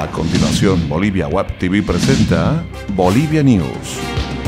A continuación, Bolivia Web TV presenta Bolivia News.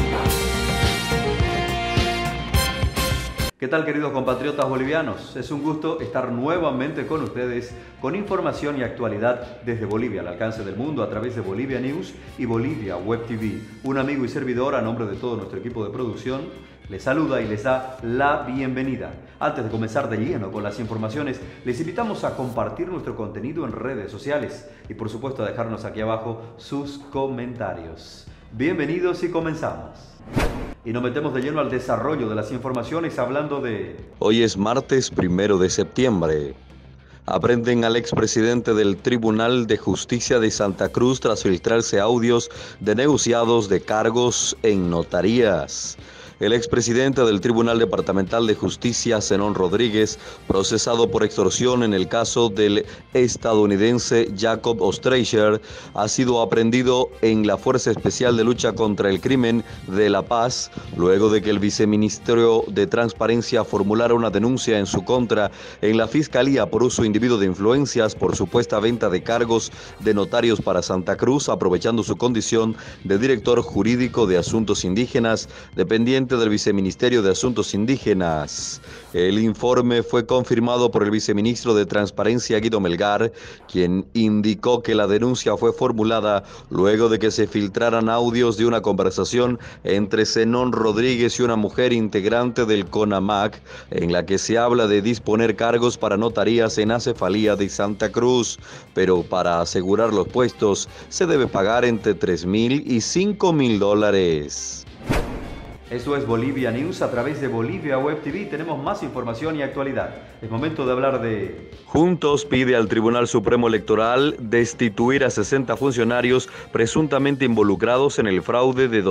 ¿Qué tal, queridos compatriotas bolivianos? Es un gusto estar nuevamente con ustedes con información y actualidad desde Bolivia al alcance del mundo a través de Bolivia News y Bolivia Web TV. Un amigo y servidor, a nombre de todo nuestro equipo de producción, les saluda y les da la bienvenida. Antes de comenzar de lleno con las informaciones, les invitamos a compartir nuestro contenido en redes sociales y por supuesto a dejarnos aquí abajo sus comentarios. Bienvenidos y comenzamos. Y nos metemos de lleno al desarrollo de las informaciones hablando de... Hoy es martes 1 de septiembre. Aprenden al expresidente del Tribunal de Justicia de Santa Cruz tras filtrarse audios de negociados de cargos en notarías. El expresidente del Tribunal Departamental de Justicia, Zenón Rodríguez, procesado por extorsión en el caso del estadounidense Jacob Ostreicher, ha sido aprehendido en la Fuerza Especial de Lucha contra el Crimen de La Paz, luego de que el viceministro de Transparencia formulara una denuncia en su contra en la Fiscalía por uso indebido de influencias por supuesta venta de cargos de notarios para Santa Cruz, aprovechando su condición de director jurídico de Asuntos Indígenas, dependiente del Viceministerio de Asuntos Indígenas. El informe fue confirmado por el viceministro de Transparencia, Guido Melgar, quien indicó que la denuncia fue formulada luego de que se filtraran audios de una conversación entre Zenón Rodríguez y una mujer integrante del CONAMAC, en la que se habla de disponer cargos para notarías en Acefalía de Santa Cruz, pero para asegurar los puestos se debe pagar entre $3,000 y $5,000. Esto es Bolivia News a través de Bolivia Web TV. Tenemos más información y actualidad. Es momento de hablar de... Juntos pide al Tribunal Supremo Electoral destituir a 60 funcionarios presuntamente involucrados en el fraude de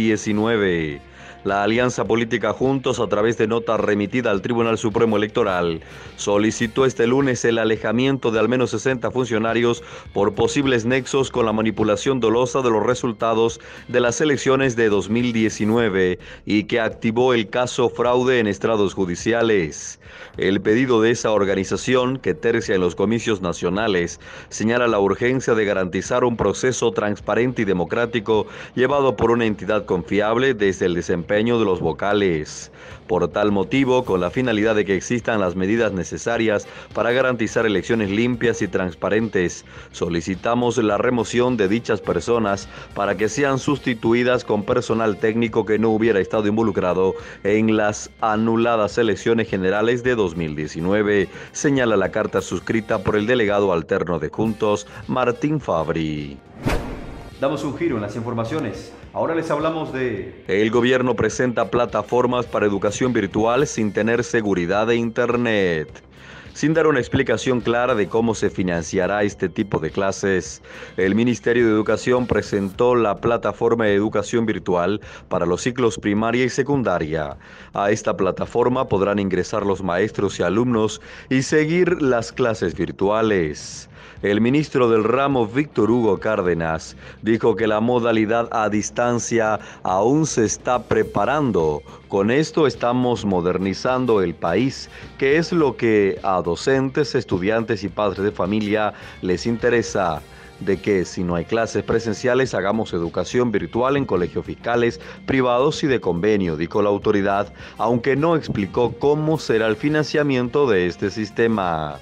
2019. La alianza política Juntos, a través de nota remitida al Tribunal Supremo Electoral, solicitó este lunes el alejamiento de al menos 60 funcionarios por posibles nexos con la manipulación dolosa de los resultados de las elecciones de 2019 y que activó el caso fraude en estrados judiciales. El pedido de esa organización, que tercia en los comicios nacionales, señala la urgencia de garantizar un proceso transparente y democrático llevado por una entidad confiable desde el desempeño de los vocales. Por tal motivo, con la finalidad de que existan las medidas necesarias para garantizar elecciones limpias y transparentes, solicitamos la remoción de dichas personas para que sean sustituidas con personal técnico que no hubiera estado involucrado en las anuladas elecciones generales de 2019, señala la carta suscrita por el delegado alterno de Juntos, Martín Fabri. Damos un giro en las informaciones. Ahora les hablamos de... El gobierno presenta plataformas para educación virtual sin tener seguridad de Internet. Sin dar una explicación clara de cómo se financiará este tipo de clases, el Ministerio de Educación presentó la plataforma de educación virtual para los ciclos primaria y secundaria. A esta plataforma podrán ingresar los maestros y alumnos y seguir las clases virtuales. El ministro del ramo, Víctor Hugo Cárdenas, dijo que la modalidad a distancia aún se está preparando. Con esto estamos modernizando el país, que es lo que a docentes, estudiantes y padres de familia les interesa. De que si no hay clases presenciales, hagamos educación virtual en colegios fiscales, privados y de convenio, dijo la autoridad, aunque no explicó cómo será el financiamiento de este sistema.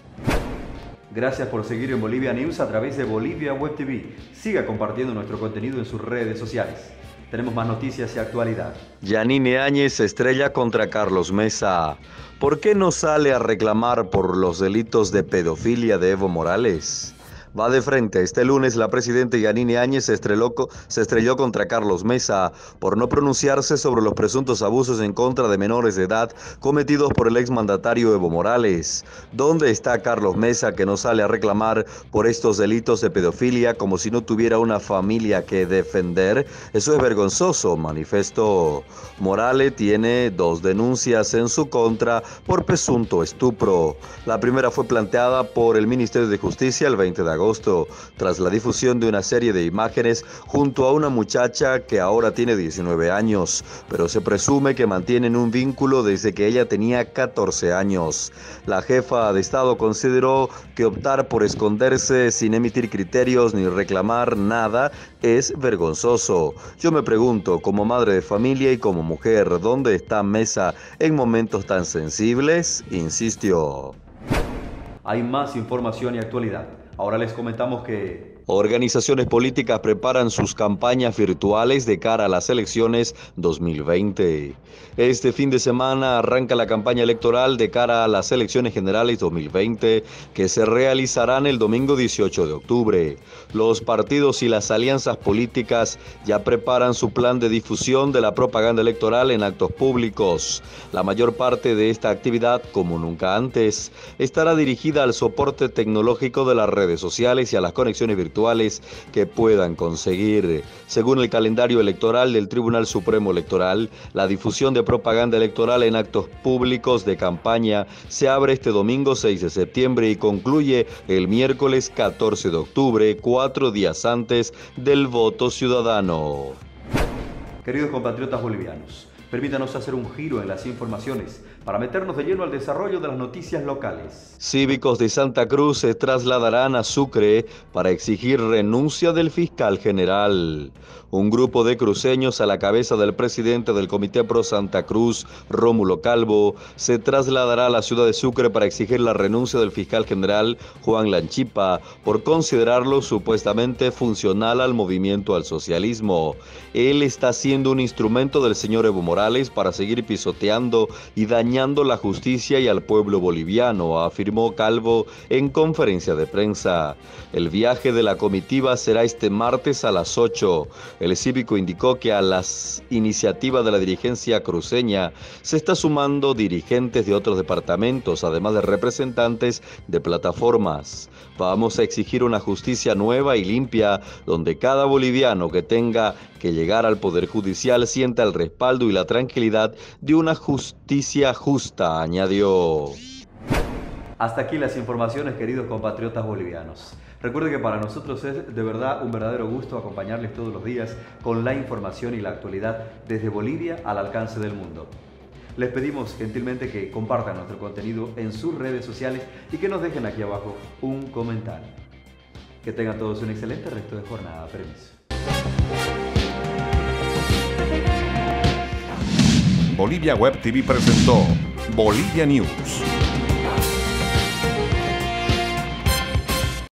Gracias por seguir en Bolivia News a través de Bolivia Web TV. Siga compartiendo nuestro contenido en sus redes sociales. Tenemos más noticias y actualidad. Yanine Áñez se estrella contra Carlos Mesa. ¿Por qué no sale a reclamar por los delitos de pedofilia de Evo Morales? Va de frente. Este lunes la presidenta Yanine Áñez se estrelló contra Carlos Mesa por no pronunciarse sobre los presuntos abusos en contra de menores de edad cometidos por el exmandatario Evo Morales. ¿Dónde está Carlos Mesa, que no sale a reclamar por estos delitos de pedofilia como si no tuviera una familia que defender? Eso es vergonzoso, manifestó. Morales tiene 2 denuncias en su contra por presunto estupro. La primera fue planteada por el Ministerio de Justicia el 20 de agosto, tras la difusión de una serie de imágenes junto a una muchacha que ahora tiene 19 años, pero se presume que mantienen un vínculo desde que ella tenía 14 años. La jefa de Estado consideró que optar por esconderse sin emitir criterios ni reclamar nada es vergonzoso. Yo me pregunto, como madre de familia y como mujer, ¿dónde está Mesa en momentos tan sensibles? Insistió. Hay más información y actualidad. Ahora les comentamos que organizaciones políticas preparan sus campañas virtuales de cara a las elecciones 2020. Este fin de semana arranca la campaña electoral de cara a las elecciones generales 2020 que se realizarán el domingo 18 de octubre. Los partidos y las alianzas políticas ya preparan su plan de difusión de la propaganda electoral en actos públicos. La mayor parte de esta actividad, como nunca antes, estará dirigida al soporte tecnológico de las redes sociales y a las conexiones virtuales que puedan conseguir. Según el calendario electoral del Tribunal Supremo Electoral, la difusión de propaganda electoral en actos públicos de campaña se abre este domingo 6 de septiembre y concluye el miércoles 14 de octubre, 4 días antes del voto ciudadano. Queridos compatriotas bolivianos, permítanos hacer un giro en las informaciones para meternos de lleno al desarrollo de las noticias locales. Cívicos de Santa Cruz se trasladarán a Sucre para exigir renuncia del fiscal general. Un grupo de cruceños a la cabeza del presidente del Comité Pro Santa Cruz, Rómulo Calvo, se trasladará a la ciudad de Sucre para exigir la renuncia del fiscal general Juan Lanchipa por considerarlo supuestamente funcional al movimiento al socialismo. Él está siendo un instrumento del señor Evo Morales para seguir pisoteando y dañando la justicia y al pueblo boliviano, afirmó Calvo en conferencia de prensa. El viaje de la comitiva será este martes a las 8. El cívico indicó que a las iniciativas de la dirigencia cruceña se está sumando dirigentes de otros departamentos, además de representantes de plataformas. Vamos a exigir una justicia nueva y limpia, donde cada boliviano que tenga que llegar al Poder Judicial sienta el respaldo y la tranquilidad de una justicia justa, añadió. Hasta aquí las informaciones, queridos compatriotas bolivianos. Recuerden que para nosotros es de verdad un verdadero gusto acompañarles todos los días con la información y la actualidad desde Bolivia al alcance del mundo. Les pedimos gentilmente que compartan nuestro contenido en sus redes sociales y que nos dejen aquí abajo un comentario. Que tengan todos un excelente resto de jornada. Permiso. Bolivia Web TV presentó Bolivia News.